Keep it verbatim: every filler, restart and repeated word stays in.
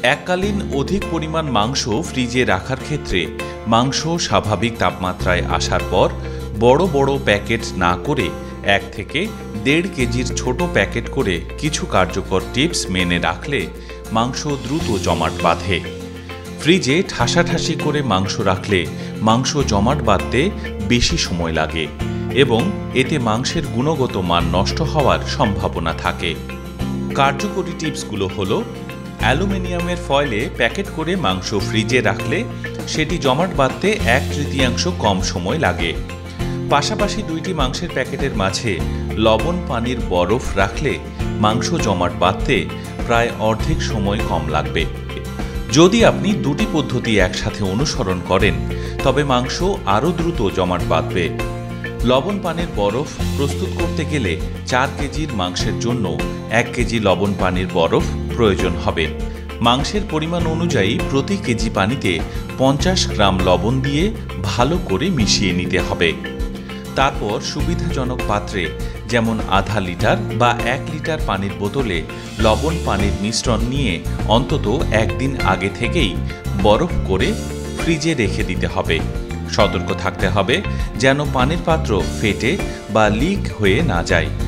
এককালীন অধিক পরিমাণ মাংস ফ্রিজে রাখার ক্ষেত্রে মাংস স্বাভাবিক তাপমাত্রায় আসার পর বড় বড় প্যাকেট না করে এক থেকে দেড় কেজির ছোট প্যাকেট করে কিছু কার্যকর টিপস মেনে রাখলে মাংস দ্রুত জমাট বাঁধে। ফ্রিজে ঠাসাঠাসি করে মাংস রাখলে মাংস জমাট বাঁধতে বেশি সময় লাগে এবং এতে মাংসের গুণগত মান নষ্ট হওয়ার সম্ভাবনা থাকে। কার্যকরী টিপসগুলো হলো, অ্যালুমিনিয়ামের ফয়েলে প্যাকেট করে মাংস ফ্রিজে রাখলে সেটি জমাট বাঁধতে এক তৃতীয়াংশ কম সময় লাগে। পাশাপাশি দুইটি মাংসের প্যাকেটের মাঝে লবণ পানির বরফ রাখলে মাংস জমাট বাঁধতে প্রায় অর্ধেক সময় কম লাগবে। যদি আপনি দুটি পদ্ধতি একসাথে অনুসরণ করেন তবে মাংস আরও দ্রুত জমাট বাঁধবে। লবণ পানির বরফ প্রস্তুত করতে গেলে চার কেজির মাংসের জন্য এক কেজি লবণ পানির বরফ প্রয়োজন হবে। মাংসের পরিমাণ অনুযায়ী প্রতি কেজি পানিতে পঞ্চাশ গ্রাম লবণ দিয়ে ভালো করে মিশিয়ে নিতে হবে। তারপর সুবিধাজনক পাত্রে যেমন আধা লিটার বা এক লিটার পানির বোতলে লবণ পানির মিশ্রণ নিয়ে অন্তত একদিন আগে থেকেই বরফ করে ফ্রিজে রেখে দিতে হবে। সতর্ক থাকতে হবে যেন পানির পাত্র ফেটে বা লিক হয়ে না যায়।